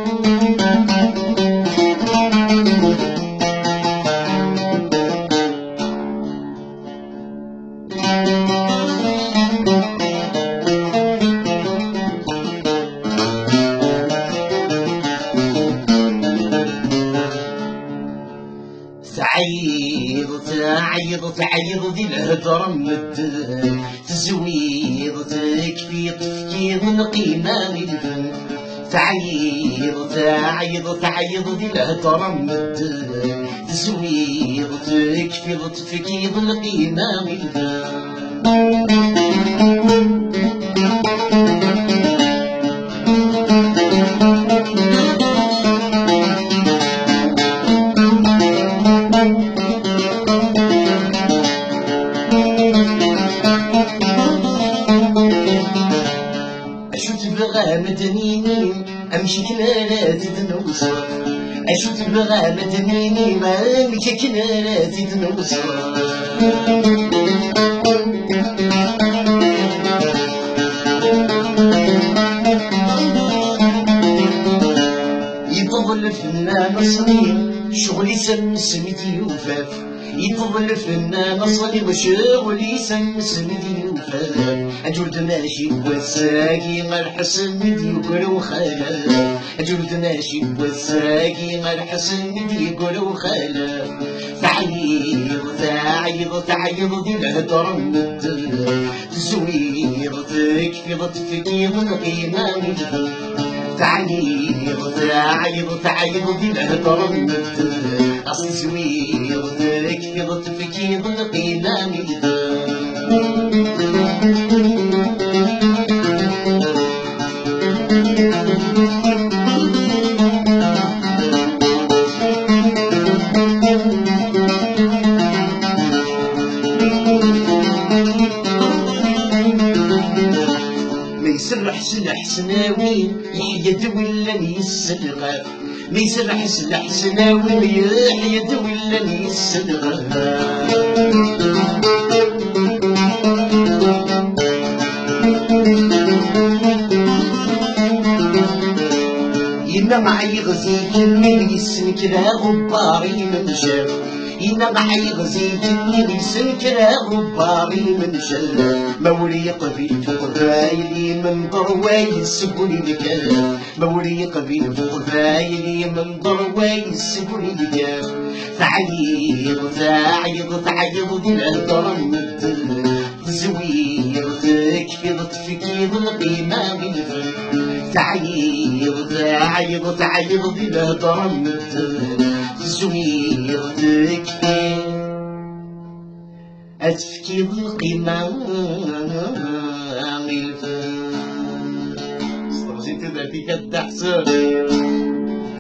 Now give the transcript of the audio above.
تعيض دي الهدر مدن تزويض تكفي تفكير من قيمة الفن تعيض دي الهدر مدن تزويض تكفي تفكير من قيمة الفن مدنيني امشي كناراتي تنوصل اشو تبغى مدنيني ما امشي كناراتي تنوصل يطول الفنان صغير شغلي سميتي وفاف يطول الفنان صغير وشغلي سميتي وفاف أجود ماشي بوساقي مرحسن ديقول وخالا أجود ماشي بوساقي مرحسن ديقول وخالا تعيض دي الهدر مدن تزوير تكفي تفكير القيمة مدن تعيض دي الهدر مدن أصل تزوير تكفي تفكير القيمة مدن يسرح سلح سناوين يحيد ولا يسلغ ما يسرح سلح سناوين يحيد ولا يسلغ يما معي غزيك من يسنكرا غباري من شاف يما معي غزيك من يسنكرا غباري من شاف مولي قبيل قبايلي من ضرواي السبوني لكاف مولي قبيل قبايلي من ضرواي السبوني لكاف تعيض دي الهدر مدن تزوير تكفي تفكير القيمة بالفن تعيض دي الهدر مدن تزوير تكفي تفكير القيمة بالفن استرجيت ذاتي كالدحسن